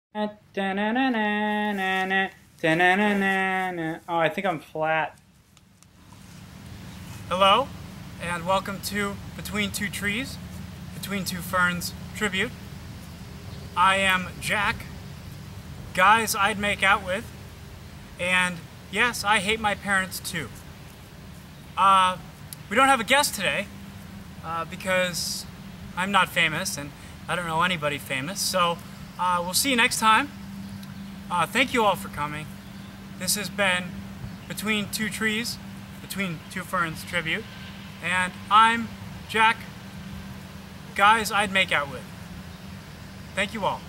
Oh, I think I'm flat. Hello, and welcome to Between Two Trees, Between Two Ferns Tribute. I am Jack, guys I'd make out with, and yes, I hate my parents too. We don't have a guest today, because I'm not famous, and I don't know anybody famous, so we'll see you next time. Thank you all for coming. This has been Between Two Trees, Between Two Ferns Tribute, and I'm Jack, guys I'd make out with. Thank you all.